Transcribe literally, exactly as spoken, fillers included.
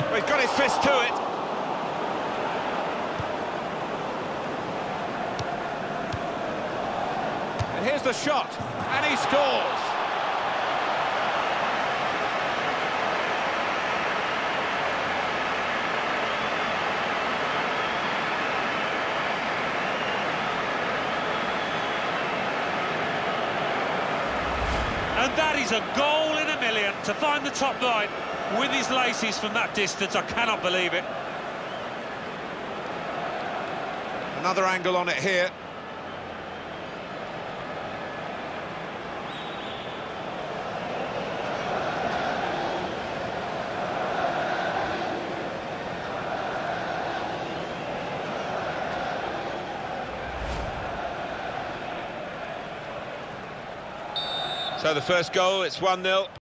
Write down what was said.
Well, he's got his fist to it. And here's the shot, and he scores. And that is a goal in a million. To find the top line with his laces from that distance, I cannot believe it. Another angle on it here. So the first goal, it's one nil.